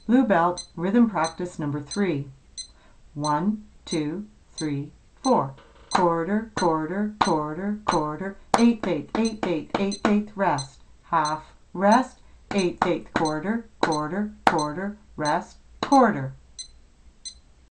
Blue belt, rhythm practice number 3. 1, 2, 3, 4. Quarter, quarter, quarter, quarter, 8/8, 8/8, 8/8, rest. Half, rest, 8/8, quarter, quarter, quarter, rest, quarter.